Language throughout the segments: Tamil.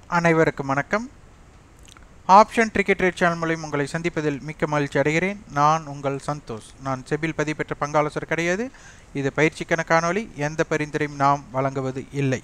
அனைவருக்கும் வணக்கம். ஆப்ஷன் ட்ரிக்கி ட்ரேட் சேனல் மூலம் உங்களை சந்திப்பதில் மிக்க மகிழ்ச்சி அடைகிறேன். நான் உங்கள் சந்தோஷ். நான் செபில் பதிவு பெற்ற பங்காளர் கிடையாது. இது பயிற்சிக்கான காணொளி. எந்த பரிந்துரையும் நாம் வழங்குவது இல்லை.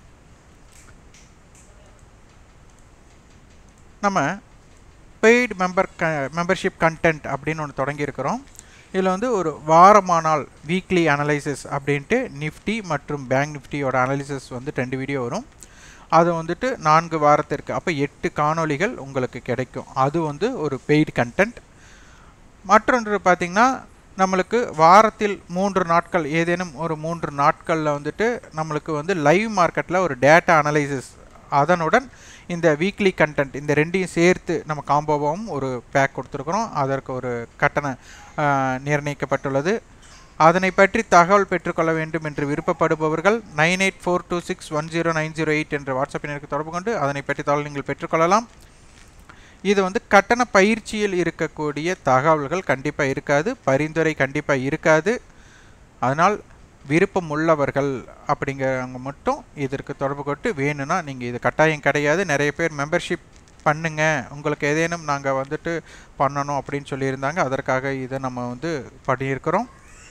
நம்ம பெய்டு மெம்பர்ஷிப் கண்டென்ட் அப்படின்னு ஒன்று தொடங்கியிருக்கிறோம். இதில் வந்து ஒரு வாரமானால் வீக்லி அனலைசிஸ் அப்படின்ட்டு நிஃப்டி மற்றும் பேங்க் நிஃப்டியோட அனலைசிஸ் வந்து 2 வீடியோ வரும். அது வந்துட்டு 4 வாரத்திற்கு அப்போ 8 காணொளிகள் உங்களுக்கு கிடைக்கும். அது வந்து ஒரு பெய்டு கண்டென்ட். மற்றொன்று பார்த்திங்கன்னா நம்மளுக்கு வாரத்தில் 3 நாட்கள் ஏதேனும் ஒரு 3 நாட்களில் வந்துட்டு நம்மளுக்கு வந்து லைவ் மார்க்கெட்டில் ஒரு டேட்டா அனலைசிஸ் அதனுடன் இந்த வீக்லி கண்டென்ட் இந்த ரெண்டையும் சேர்த்து நம்ம காம்போவாகவும் ஒரு பேக் கொடுத்துருக்குறோம். அதற்கு ஒரு கட்டணம் நிர்ணயிக்கப்பட்டுள்ளது. அதனை பற்றி தகவல் பெற்றுக்கொள்ள வேண்டும் என்று விருப்பப்படுபவர்கள் 9842610908 என்ற வாட்ஸ்அப் எண்ணிற்கு தொடர்பு கொண்டு அதனை பற்றி தகவல் நீங்கள் பெற்றுக்கொள்ளலாம். இது வந்து கட்டண பயிற்சியில் இருக்கக்கூடிய தகவல்கள் கண்டிப்பாக இருக்காது, பரிந்துரை கண்டிப்பாக இருக்காது. அதனால் விருப்பம் உள்ளவர்கள் அப்படிங்கிறவங்க மட்டும் இதற்கு தொடர்பு கொண்டு வேணும்னா நீங்கள் இது கட்டாயம் கிடையாது. நிறைய பேர் மெம்பர்ஷிப் பண்ணுங்க, உங்களுக்கு ஏதேனும் நாங்கள் வந்துட்டு பண்ணணும் அப்படின்னு சொல்லியிருந்தாங்க. அதற்காக இதை நம்ம வந்து பண்ணியிருக்கிறோம்.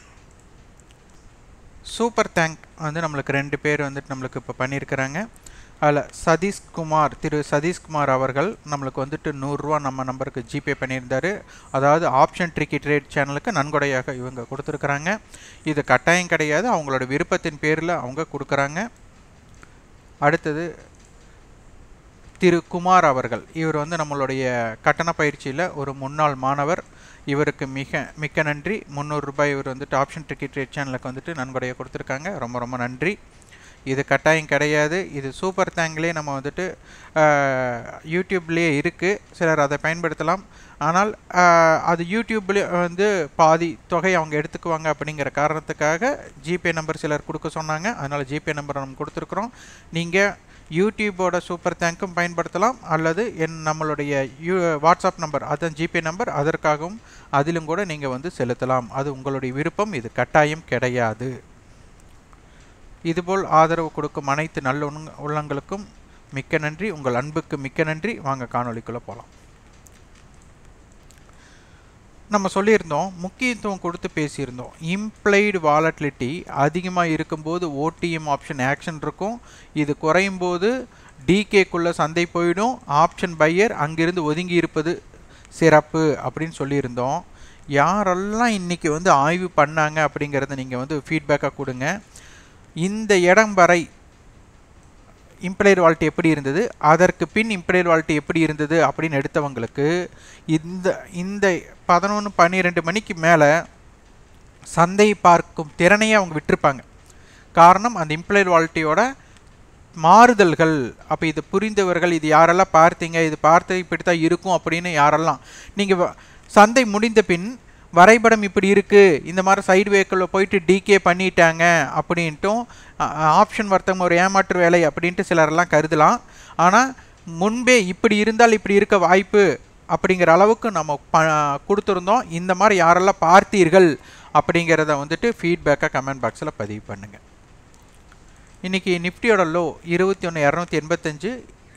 சூப்பர் தேங்க் வந்து நம்மளுக்கு 2 பேர் வந்துட்டு நம்மளுக்கு இப்போ பண்ணியிருக்கிறாங்க. அதில் திரு சதீஷ்குமார் அவர்கள் நம்மளுக்கு வந்துட்டு 100 ரூபா நம்ம நம்பருக்கு ஜிபே பண்ணியிருந்தார். அதாவது ஆப்ஷன் ட்ரிக்கி ட்ரேட் சேனலுக்கு நன்கொடையாக இவங்க கொடுத்துருக்குறாங்க. இது கட்டாயம் கிடையாது, அவங்களோட விருப்பத்தின் பேரில் அவங்க கொடுக்குறாங்க. அடுத்தது திரு குமார் அவர்கள், இவர் வந்து நம்மளுடைய கட்டண பயிற்சியில் ஒரு முன்னாள் மாணவர். இவருக்கு மிக்க நன்றி. 300 ரூபாய் இவர் வந்துட்டு ஆப்ஷன் ட்ரிக்கி ட்ரேட் சேனலுக்கு வந்துட்டு நன்கொடையை கொடுத்துருக்காங்க. ரொம்ப ரொம்ப நன்றி. இது கட்டாயம் கிடையாது. இது சூப்பர் தேங்க்லேயே நம்ம வந்துட்டு யூடியூப்லேயே இருக்குது. சிலர் அதை பயன்படுத்தலாம். ஆனால் அது யூடியூப்லேயே வந்து பாதி தொகை அவங்க எடுத்துக்குவாங்க அப்படிங்கிற காரணத்துக்காக ஜிபே நம்பர் சிலர் கொடுக்க சொன்னாங்க. அதனால் ஜிபே நம்பரை நம்ம கொடுத்துருக்குறோம். நீங்கள் யூடியூபோட சூப்பர் தேங்க்கும் பயன்படுத்தலாம், அல்லது நம்மளுடைய வாட்ஸ்அப் நம்பர் அதுதான் ஜிபே நம்பர், அதற்காகவும் அதிலும் கூட நீங்கள் வந்து செலுத்தலாம். அது உங்களுடைய விருப்பம், இது கட்டாயம் கிடையாது. இதுபோல் ஆதரவு கொடுக்கும் அனைத்து நல்ல உள்ளங்களுக்கும் மிக்க நன்றி. உங்கள் அன்புக்கு மிக்க நன்றி. வாங்க காணொளிக்குள்ளே போகலாம். நம்ம சொல்லியிருந்தோம், முக்கியத்துவம் கொடுத்து பேசியிருந்தோம். இம்ப்ளைடு வாலட்டிலிட்டி அதிகமாக இருக்கும்போது ஓடிஎம் ஆப்ஷன் ஆக்ஷன் இருக்கும். இது குறையும் போது டிகேக்குள்ளே சந்தை போயிடும். ஆப்ஷன் பையர் அங்கிருந்து ஒதுங்கி இருப்பது சிறப்பு அப்படின்னு சொல்லியிருந்தோம். யாரெல்லாம் இன்றைக்கி வந்து ஆய்வு பண்ணாங்க அப்படிங்கிறத நீங்கள் வந்து ஃபீட்பேக்காக கொடுங்க. இந்த இடம் வரை இம்ப்ளைடு வால்ட்டி எப்படி இருந்தது, அதற்கு பின் இம்ப்ளைடு வால்ட்டி எப்படி இருந்தது அப்படின்னு எடுத்தவங்களுக்கு இந்த 11-12 மணிக்கு மேலே சந்தை பார்க்கும் திறனையே அவங்க விட்டுருப்பாங்க. காரணம் அந்த இம்ப்ளைடு வால்ட்டியோட மாறுதல்கள். அப்போ இது புரிந்தவர்கள், இது யாரெல்லாம் பார்த்தீங்க, இது பார்த்து இப்படி தான் இருக்கும் அப்படின்னு யாரெல்லாம் நீங்கள் சந்தை முடிந்த பின் வரைபடம் இப்படி இருக்குது, இந்த மாதிரி சைடு வேக்குள்ளே போயிட்டு டிகே பண்ணிட்டாங்க அப்படின்ட்டும் ஆப்ஷன் வர்த்தகம் ஒரு ஏமாற்று வேலை அப்படின்ட்டு சிலரெல்லாம் கருதலாம். ஆனால் முன்பே இப்படி இருந்தால் இப்படி இருக்க வாய்ப்பு அப்படிங்கிற அளவுக்கு நம்ம கொடுத்துருந்தோம். இந்த மாதிரி யாரெல்லாம் பார்த்தீர்கள் அப்படிங்கிறத வந்துட்டு ஃபீட்பேக்காக கமெண்ட் பாக்ஸில் பதிவு பண்ணுங்கள். இன்றைக்கி நிஃப்டியோட லோ 21,285,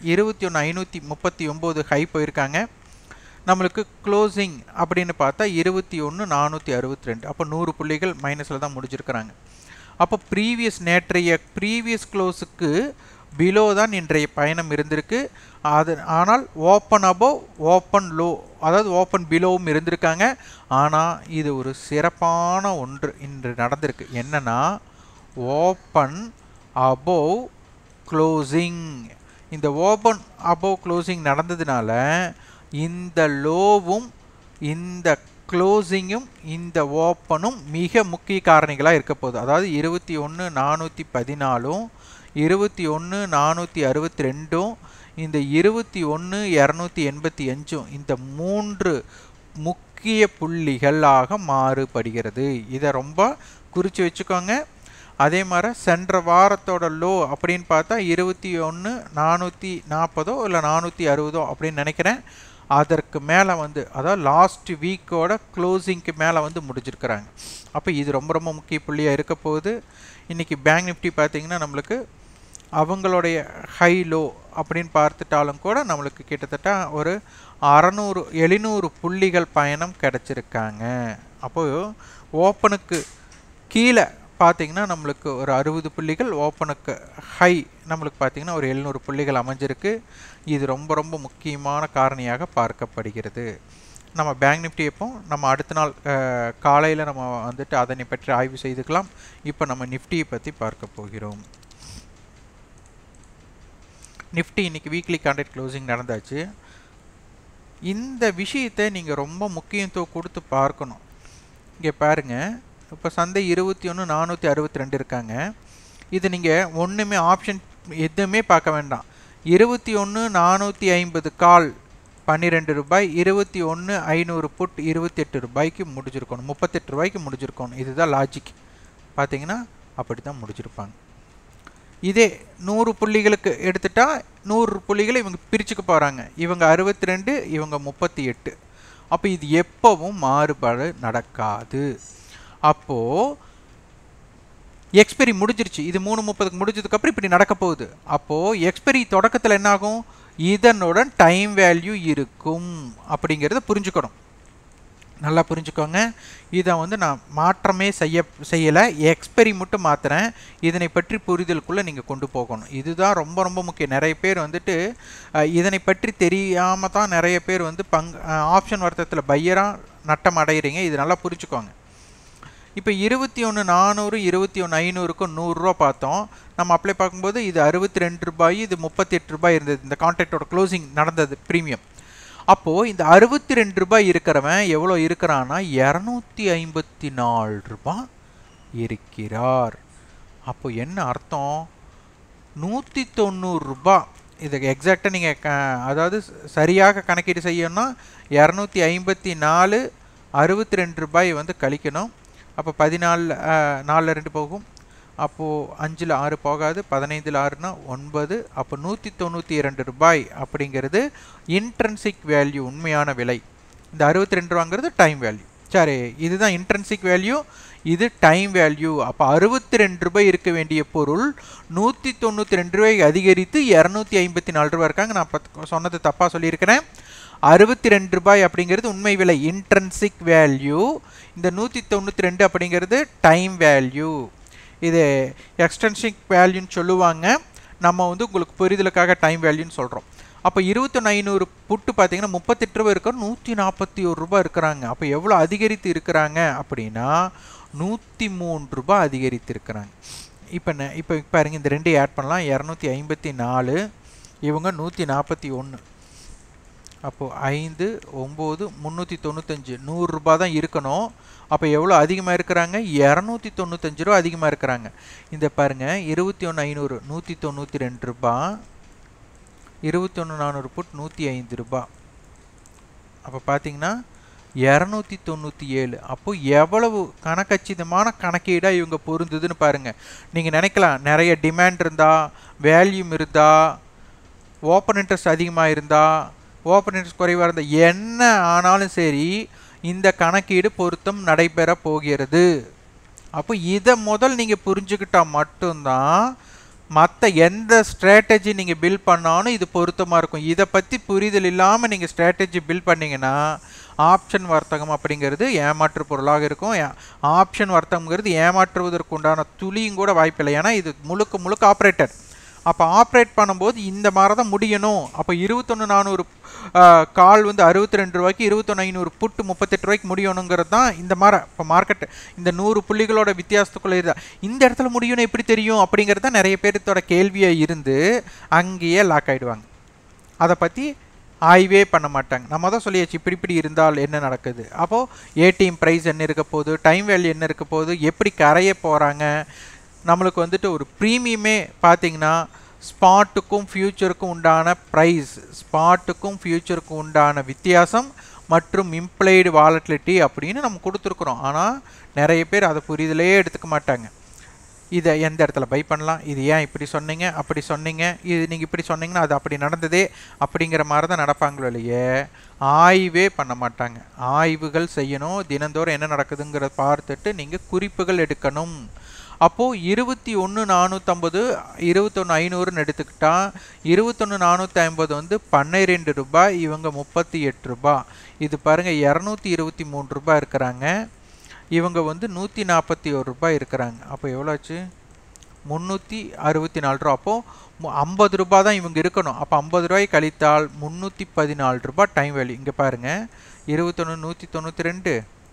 21,539 ஹை போயிருக்காங்க. நம்மளுக்கு க்ளோசிங் அப்படின்னு பார்த்தா 21,462. அப்போ 100 புள்ளிகள் மைனஸில் தான் முடிஞ்சிருக்கிறாங்க. அப்போ ப்ரீவியஸ் க்ளோஸுக்கு பிலோ தான் இன்றைய பயணம் இருந்திருக்கு. ஆனால் ஓப்பன் அபோவ், ஓப்பன் லோ, அதாவது ஓப்பன் பிலோவும் இருந்திருக்காங்க. ஆனால் இது ஒரு சிறப்பான ஒன்று இன்று நடந்திருக்கு. என்னன்னா ஓப்பன் அபோவ் க்ளோசிங். இந்த ஓப்பன் அபோவ் க்ளோசிங் நடந்ததுனால இந்த லோவும் இந்த க்ளோசிங்கும் இந்த ஓப்பனும் மிக முக்கிய காரணிகளாக இருக்க போகுது. அதாவது 21,414, 21,462, இந்த 21,285 இந்த 3 முக்கிய புள்ளிகளாக மாறுபடுகிறது. இதை ரொம்ப குறித்து வச்சுக்கோங்க. அதே மாதிரி சென்ற வாரத்தோட லோ அப்படின்னு பார்த்தா 21,440 இல்லை 460 அப்படின்னு நினைக்கிறேன். அதற்கு மேலே வந்து அதாவது லாஸ்ட் வீக்கோட க்ளோசிங்க்கு மேலே வந்து முடிஞ்சிருக்கிறாங்க. அப்போ இது ரொம்ப ரொம்ப முக்கிய புள்ளியாக இருக்க போகுது. இன்றைக்கி பேங்க் நிஃப்டி பார்த்திங்கன்னா நம்மளுக்கு அவங்களுடைய ஹை லோ அப்படின்னு பார்த்துட்டாலும் கூட நம்மளுக்கு கிட்டத்தட்ட ஒரு 700 புள்ளிகள் பயணம் கிடைச்சிருக்காங்க. அப்போது ஓப்பனுக்கு கீழே பார்த்தீங்கன்னா நம்மளுக்கு ஒரு 60 புள்ளிகள், ஓப்பனுக்கு ஹை நம்மளுக்கு பார்த்தீங்கன்னா ஒரு 700 புள்ளிகள் அமைஞ்சிருக்கு. இது ரொம்ப ரொம்ப முக்கியமான காரணியாக பார்க்கப்படுகிறது. நம்ம பேங்க் நிஃப்டி எப்போ நம்ம அடுத்த நாள் காலையில் நம்ம வந்துட்டு அதனை பற்றி ஆய்வு செய்துக்கலாம். இப்போ நம்ம நிஃப்டியை பற்றி பார்க்க போகிறோம். நிஃப்டி இன்னைக்கு வீக்லி கான்ட்ராக்ட் க்ளோசிங் நடந்தாச்சு. இந்த விஷயத்தை நீங்கள் ரொம்ப முக்கியத்துவம் கொடுத்து பார்க்கணும். இங்கே பாருங்கள், இப்போ சந்தை 21,462 இருக்காங்க. இது நீங்கள் ஒன்றுமே ஆப்ஷன் எதுவுமே பார்க்க வேண்டாம். 21,450 கால் 12 ரூபாய், 21,500 புட் 28 ரூபாய்க்கு முடிஞ்சிருக்கணும், 38 ரூபாய்க்கு முடிஞ்சிருக்கணும். இதுதான் லாஜிக். பார்த்தீங்கன்னா அப்படி தான் முடிச்சிருப்பாங்க. இதே 100 புள்ளிகளுக்கு எடுத்துட்டா 100 புள்ளிகளை இவங்க பிரிச்சுக்க போகிறாங்க. இவங்க 62, இவங்க 38. அப்போ இது எப்பவும் மாறுபாடு நடக்காது. அப்போது எக்ஸ்பெரி முடிஞ்சிருச்சு. இது 3:30க்கு முடிஞ்சதுக்கப்புறம் இப்படி நடக்க போகுது. அப்போது எக்ஸ்பெரி தொடக்கத்தில் என்னாகும், இதனுடன் டைம் வேல்யூ இருக்கும் அப்படிங்கிறத புரிஞ்சுக்கணும். நல்லா புரிஞ்சுக்கோங்க. இதை வந்து நான் மாற்றமே செய்யலை, எக்ஸ்பெரி மட்டும் மாற்றுறேன். இதனை பற்றி புரிதலுக்குள்ளே நீங்கள் கொண்டு போகணும். இதுதான் ரொம்ப ரொம்ப முக்கியம். நிறைய பேர் வந்துட்டு இதனை பற்றி தெரியாமல் தான் நிறைய பேர் வந்து ஆப்ஷன் வர்த்தகத்தில் பையராக நட்டம் அடைகிறீங்க. இது நல்லா புரிஞ்சுக்கோங்க. இப்போ 21,400 21,500க்கு 100 ரூபா பார்த்தோம். நம்ம அப்ளை பார்க்கும்போது இது 62 ரூபாய், இது 38 ரூபாய் இருந்தது. இந்த கான்ட்ராக்டோட க்ளோசிங் நடந்தது ப்ரீமியம். அப்போது இந்த 62 ரூபாய் இருக்கிறவன் எவ்வளோ இருக்கிறான்னா 254 ரூபாய் இருக்கிறார். அப்போ என்ன அர்த்தம், 190 ரூபாய். இதுக்கு எக்ஸாக்டாக நீங்கள் அதாவது சரியாக கணக்கீடு செய்யணும்னா 254 62 ரூபாய் வந்து கழிக்கணும். அப்போ 14 4 2 போகும். அப்போது 5ல் 6 போகாது, 15ல் 6னா 9. அப்போ 192 ரூபாய் அப்படிங்கிறது இன்ட்ரென்சிக் வேல்யூ, உண்மையான விலை. இந்த 62 ரூபாங்கிறது டைம் வேல்யூ. சரி, இதுதான் இன்ட்ரென்சிக் வேல்யூ, இது டைம் வேல்யூ. அப்போ 62 ரூபாய் இருக்க வேண்டிய பொருள் 192 ரூபாய்க்கு அதிகரித்து 254 ரூபாய் இருக்காங்க. நான் சொன்னது தப்பாக சொல்லியிருக்கிறேன். 62 ரூபாய் அப்படிங்கிறது உண்மை விலை, இன்ட்ரென்சிக் வேல்யூ. இந்த 192 அப்படிங்கிறது டைம் வேல்யூ. இது எக்ஸ்ட்ரென்சிக் வேல்யூன்னு சொல்லுவாங்க. நம்ம வந்து உங்களுக்கு புரிதலுக்காக டைம் வேல்யூன்னு சொல்கிறோம். அப்போ 21,500 புட்டு பார்த்தீங்கன்னா 38 ரூபாய் இருக்கிற 141 ரூபாய் இருக்கிறாங்க. அப்போ எவ்வளோ அதிகரித்து இருக்கிறாங்க அப்படின்னா 103 ரூபாய் அதிகரித்து இருக்கிறாங்க. இப்போ பாருங்க, இந்த ரெண்டையும் ஆட் பண்ணலாம். 254, இவங்க 141. அப்போது 5 9 395, 100 ரூபாய் தான் இருக்கணும். அப்போ எவ்வளோ அதிகமாக இருக்கிறாங்க, 295 ரூபா அதிகமாக இருக்கிறாங்க. இந்த பாருங்கள், 21,500 192 ரூபா, 21,400 புட் 105 ரூபா. அப்போ பார்த்தீங்கன்னா 297. அப்போ எவ்வளவு கணக்கச்சிதமான கணக்கீடாக இவங்க பொருந்துதுன்னு பாருங்கள். நீங்கள் நினைக்கலாம், நிறைய டிமாண்ட் இருந்தால், வேல்யூம் இருந்தால், ஓப்பன் இன்ட்ரெஸ்ட் அதிகமாக இருந்தால், ஓப்பன் இன்ட்ரெஸ்ட் குறைவாக இருந்தால், என்ன ஆனாலும் சரி இந்த கணக்கீடு பொருத்தம் நடைபெற போகிறது. அப்போ இதை முதல் நீங்கள் புரிஞ்சுக்கிட்டால் மட்டும்தான் மற்ற எந்த ஸ்ட்ராட்டஜி நீங்கள் பில்ட் பண்ணாலும் இது பொருத்தமாக இருக்கும். இதை பற்றி புரிதல் இல்லாமல் நீங்கள் ஸ்ட்ராட்டஜி பில்ட் பண்ணிங்கன்னா ஆப்ஷன் வர்த்தகம் அப்படிங்கிறது ஏமாற்று பொருளாக இருக்கும். ஆப்ஷன் வர்த்தகம்ங்கிறது ஏமாற்றுவதற்கு உண்டான துளியும் கூட வாய்ப்பில்லை. ஏன்னா இது முழுக்க முழுக்க ஆப்ரேட்டர். அப்போ ஆப்ரேட் பண்ணும்போது இந்த மாதிரி தான் முடியணும். அப்போ 21,400 கால் வந்து 62 ரூபாய்க்கு, 21,500 புட்டு 38 ரூபாய்க்கு முடியணுங்கிறது தான் இந்த மாதிரி. இப்போ மார்க்கெட் இந்த 100 புள்ளிகளோட வித்தியாசத்துக்குள்ளே இருந்தால் இந்த இடத்துல முடியும்னு எப்படி தெரியும் அப்படிங்கிறது தான் நிறைய பேர்த்தோட கேள்வியாக இருந்து அங்கேயே லாக் ஆகிடுவாங்க. அதை பற்றி ஆய்வே பண்ண மாட்டாங்க. நம்ம தான் சொல்லியாச்சு இப்படி இருந்தால் என்ன நடக்குது. அப்போது ஏடிஎம் ப்ரைஸ் என்ன இருக்க போகுது, டைம் வேல்யூ என்ன இருக்க போகுது, எப்படி கரைய போகிறாங்க. நம்மளுக்கு வந்துட்டு ஒரு ப்ரீமியமே பார்த்தீங்கன்னா ஸ்பாட்டுக்கும் ஃபியூச்சருக்கும் உண்டான ப்ரைஸ், ஸ்பாட்டுக்கும் ஃபியூச்சருக்கும் உண்டான வித்தியாசம் மற்றும் இம்ப்ளைடு வாலட்டிலிட்டி அப்படின்னு நம்ம கொடுத்துருக்குறோம். ஆனால் நிறைய பேர் அதை புரிதலே எடுத்துக்க மாட்டாங்க. இதை எந்த இடத்துல பை பண்ணலாம், இது ஏன் இப்படி சொன்னீங்க, அப்படி சொன்னீங்க, இது நீங்கள் இப்படி சொன்னீங்கன்னா அது அப்படி நடந்ததே அப்படிங்கிற மாதிரி தான் நடப்பாங்களோ இல்லையே, ஆய்வே பண்ண மாட்டாங்க. ஆய்வுகள் செய்யணும், தினந்தோறும் என்ன நடக்குதுங்கிறத பார்த்துட்டு நீங்கள் குறிப்புகள் எடுக்கணும். அப்போது 21,450 21,500ன்னு எடுத்துக்கிட்டா 21,450 வந்து 12 ரூபாய், இவங்க 38 ரூபாய். இது பாருங்கள் 223 ரூபாய் இருக்கிறாங்க, இவங்க வந்து 141 ரூபாய் இருக்கிறாங்க. அப்போ எவ்வளோ ஆச்சு? 364 ரூபா. அப்போது 50 ரூபாய் தான் இவங்க இருக்கணும். அப்போ 50 ரூபாய் கழித்தால் 314 ரூபாய் டைம் வேல்யூ. இங்கே பாருங்கள் 21 192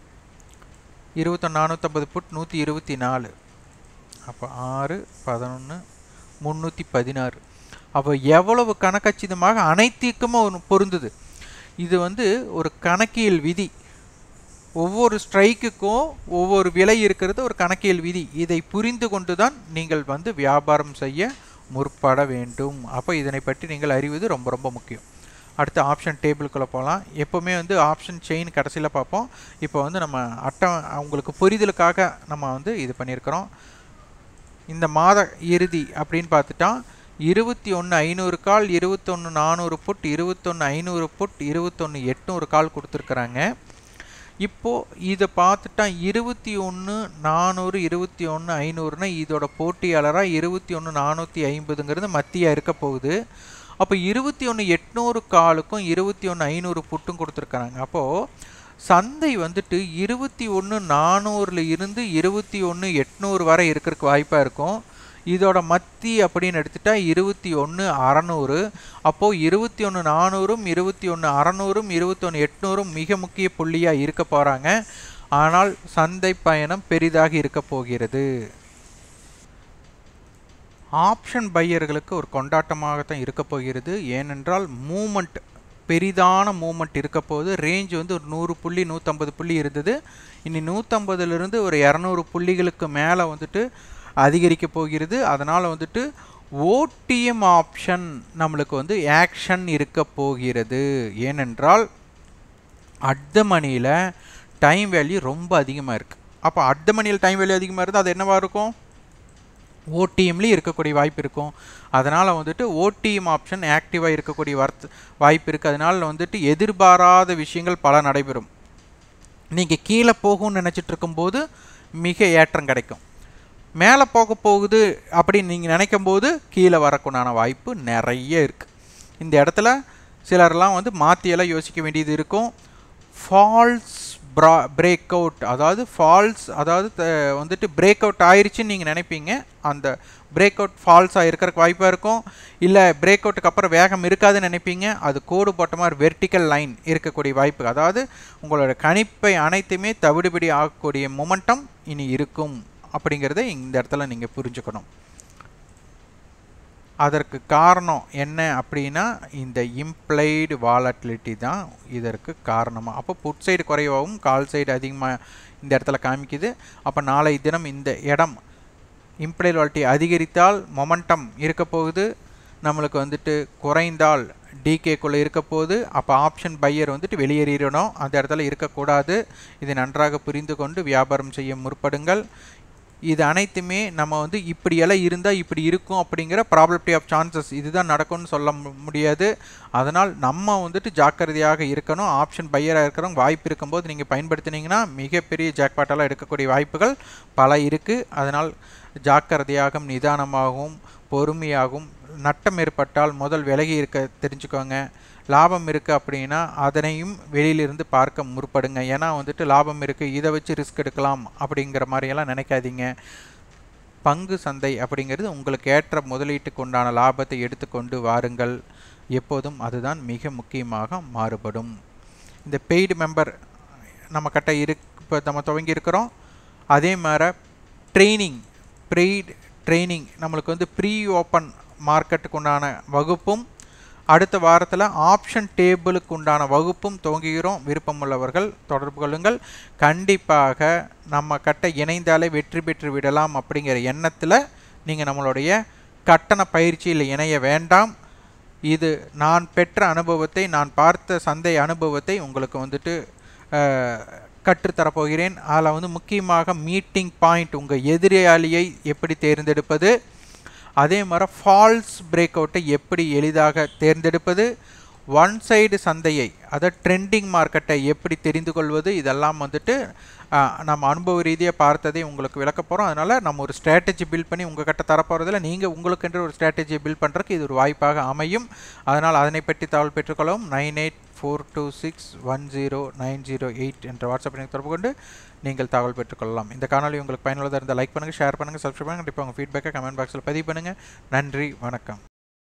21,450 புட் 124. அப்போ 6 11 316. அப்போ எவ்வளவு கணக்கச்சிதமாக அனைத்துக்குமே பொருந்துது. இது வந்து ஒரு கணக்கியல் விதி. ஒவ்வொரு ஸ்ட்ரைக்குக்கும் ஒவ்வொரு விலை இருக்கிறது ஒரு கணக்கியல் விதி. இதை புரிந்து கொண்டு தான் நீங்கள் வந்து வியாபாரம் செய்ய முற்பட வேண்டும். அப்போ இதனை பற்றி நீங்கள் அறிவது ரொம்ப ரொம்ப முக்கியம். அடுத்து ஆப்ஷன் டேபிளுக்குள்ளே போகலாம். எப்போவுமே வந்து ஆப்ஷன் செயின் கடைசியில் பார்ப்போம். இப்போ வந்து நம்ம உங்களுக்கு புரிதலுக்காக நம்ம வந்து இது பண்ணியிருக்கிறோம். இந்த மாத இறுதி அப்படின்னு பார்த்துட்டா 21,500 கால், 21,400 புட், 21,500 புட், 21,800 கால் கொடுத்துருக்குறாங்க. இப்போது இதை பார்த்துட்டா 21,400 21,500னா இதோட போட்டியாளராக 21,450ங்கிறது மத்தியாக இருக்க போகுது. அப்போ 21,800 காலுக்கும் 21,500 புட்டும் கொடுத்துருக்குறாங்க. அப்போது சந்தை வந்துட்டு 21,400ல் இருந்து 21,800 வரை இருக்கிறதுக்கு வாய்ப்பாக இருக்கும். இதோட மத்தி அப்படின்னு எடுத்துட்டா 21,600. அப்போது 21,400ம் 21,600ம் 21,800ம் மிக முக்கிய புள்ளியாக இருக்க போகிறாங்க. ஆனால் சந்தை பயணம் பெரிதாக இருக்க போகிறது. ஆப்ஷன் பையர்களுக்கு ஒரு கொண்டாட்டமாகத்தான் இருக்க போகிறது. ஏனென்றால் மூமெண்ட், பெரிதான மூமெண்ட் இருக்க போது. ரேஞ்ச் வந்து ஒரு 100 புள்ளி 150 புள்ளி இருந்தது. இனி 150லிருந்து ஒரு 200 புள்ளிகளுக்கு மேலே வந்துட்டு அதிகரிக்க போகிறது. அதனால் வந்துட்டு ஓடிஎம் ஆப்ஷன் நம்மளுக்கு வந்து ஆக்ஷன் இருக்க போகிறது. ஏனென்றால் அட் த மணியில் டைம் வேல்யூ ரொம்ப அதிகமாக இருக்குது. அப்போ அட் த மணியில் டைம் வேல்யூ அதிகமாக இருந்தால் அது என்னவாக இருக்கும்? ஓடிஎம்லேயும் இருக்கக்கூடிய வாய்ப்பு இருக்கும். அதனால் வந்துட்டு ஓடிஎம் ஆப்ஷன் ஆக்டிவாக இருக்கக்கூடிய வாய்ப்பு இருக்குது. அதனால் வந்துட்டு எதிர்பாராத விஷயங்கள் பல நடைபெறும். நீங்கள் கீழே போகும்னு நினச்சிட்டு இருக்கும்போது மிக ஏற்றம் கிடைக்கும். மேலே போகுது அப்படின்னு நீங்கள் நினைக்கும் போது கீழே வரக்குண்டான வாய்ப்பு நிறைய இருக்குது. இந்த இடத்துல சிலர்லாம் வந்து மாற்றியெல்லாம் யோசிக்க வேண்டியது இருக்கும். ஃபால்ஸ் பிரேக் அவுட், அதாவது ஃபால்ஸ், அதாவது வந்துட்டு பிரேக் அவுட் ஆயிடுச்சுன்னு நீங்கள் நினைப்பீங்க. அந்த பிரேக் அவுட் ஃபால்ஸாக இருக்கிறதுக்கு வாய்ப்பாக இருக்கும். இல்லை பிரேக் அவுட்டுக்கு அப்புறம் வேகம் இருக்காதுன்னு நினைப்பீங்க. அது கோடு போட்ட மாதிரி வெர்டிக்கல் லைன் இருக்கக்கூடிய வாய்ப்பு. அதாவது உங்களோட கணிப்பை அனைத்துமே தவிடுபடி ஆகக்கூடிய மொமெண்டம் இனி இருக்கும் அப்படிங்கிறத இந்த இடத்துல நீங்கள் புரிஞ்சுக்கணும். அதற்கு காரணம் என்ன அப்படின்னா இந்த இம்ப்ளைடு வாலட்டிலிட்டி தான் இதற்கு காரணமாக. அப்போ புட் சைடு குறைவாகவும் கால் சைடு அதிகமாக இந்த இடத்துல காமிக்குது. அப்போ நாளை தினம் இந்த இடம் இம்ப்ளைடு வாலட்டிலிட்டி அதிகரித்தால் மொமெண்டம் இருக்க போகுது, நம்மளுக்கு வந்துட்டு குறைந்தால் டிகேக்குள்ளே இருக்க போகுது. அப்போ ஆப்ஷன் பையர் வந்துட்டு வெளியேறிடணும், அந்த இடத்துல இருக்கக்கூடாது. இதை நன்றாக புரிந்து கொண்டு வியாபாரம் செய்ய முற்படுங்கள். இது அனைத்துமே நம்ம வந்து இப்படியெல்லாம் இருந்தால் இப்படி இருக்கும் அப்படிங்கிற ப்ராபபிலிட்டி ஆஃப் சான்சஸ், இதுதான் நடக்கும்னு சொல்ல முடியாது. அதனால் நம்ம வந்துட்டு ஜாக்கிரதையாக இருக்கணும். ஆப்ஷன் பையராக இருக்கிறவங்க வாய்ப்பு இருக்கும்போது நீங்கள் பயன்படுத்தினீங்கன்னா மிகப்பெரிய ஜாக்பாட்டெல்லாம் எடுக்கக்கூடிய வாய்ப்புகள் பல இருக்குது. அதனால் ஜாக்கிரதையாகவும் நிதானமாகவும் பொறுமையாகவும், நட்டம் ஏற்பட்டால் முதல் விலகி இருக்க தெரிஞ்சுக்கோங்க. லாபம் இருக்குது அப்படின்னா அதனையும் வெளியிலிருந்து பார்க்க முற்படுங்க. ஏன்னா வந்துட்டு லாபம் இருக்குது, இதை வச்சு ரிஸ்க் எடுக்கலாம் அப்படிங்கிற மாதிரியெல்லாம் நினைக்காதீங்க. பங்கு சந்தை அப்படிங்கிறது உங்களுக்கு ஏற்ற முதலீட்டுக்கு உண்டான லாபத்தை எடுத்துக்கொண்டு வாருங்கள். எப்போதும் அதுதான் மிக முக்கியமாக மாறுபடும். இந்த பெய்டு மெம்பர் நம்ம கிட்ட இப்போ நம்ம துவங்கி இருக்கிறோம். அதே மாதிரி பெய்டு ட்ரைனிங் நம்மளுக்கு வந்து ப்ரீ ஓப்பன் மார்க்கெட்டுக்கு உண்டான வகுப்பும், அடுத்த வாரத்தில் ஆப்ஷன் டேபிளுக்கு உண்டான வகுப்பும் துவங்குகிறோம். விருப்பமுள்ளவர்கள் தொடர்பு கொள்ளுங்கள். கண்டிப்பாக நம்ம கட்ட இணைந்தாலே வெற்றி பெற்று விடலாம் அப்படிங்கிற எண்ணத்தில் நீங்கள் நம்மளுடைய கட்டண பயிற்சியில் இணைய வேண்டாம். இது நான் பெற்ற அனுபவத்தை, நான் பார்த்த சந்தை அனுபவத்தை உங்களுக்கு வந்துட்டு கற்றுத்தரப்போகிறேன். அதில் வந்து முக்கியமாக மீட்டிங் பாயிண்ட், உங்கள் எதிராளியை எப்படி தேர்ந்தெடுப்பது, அதே மாதிரி ஃபால்ஸ் பிரேக் அவுட்டை எப்படி எளிதாக தேர்ந்தெடுப்பது, ஒன் சைடு சந்தையை, அதாவது ட்ரெண்டிங் மார்க்கெட்டை எப்படி தெரிந்து கொள்வது, இதெல்லாம் வந்துட்டு நம்ம அனுபவ ரீதியாக பார்த்ததை உங்களுக்கு விளக்க போகிறோம். அதனால் நம்ம ஒரு ஸ்ட்ராட்டஜி பில்ட் பண்ணி உங்கள் கிட்ட தரப்போகிறதில்ல, நீங்கள் உங்களுக்கென்று ஒரு ஸ்ட்ராட்டஜியை பில்ட் பண்ணுறதுக்கு இது ஒரு வாய்ப்பாக அமையும். அதனால் அதனை பற்றி தகவல் பெற்றுக்கொள்ளவும் 9842610908 என்ற வாட்ஸ்அப் எனக்கு தொடர்பு கொண்டு நீங்கள் தகவல் பெற்றுக்கொள்ளலாம். இந்த காணொலி உங்களுக்கு பயனுள்ளதாக இருந்தால் லைக் பண்ணுங்கள், ஷேர் பண்ணுங்கள், சப்ஸ்கிரைப் பண்ணுங்கள். கண்டிப்பாக உங்கள் ஃபீட்பேக்கை கமெண்ட் பாக்ஸில் பதிவு பண்ணுங்கள். நன்றி, வணக்கம்.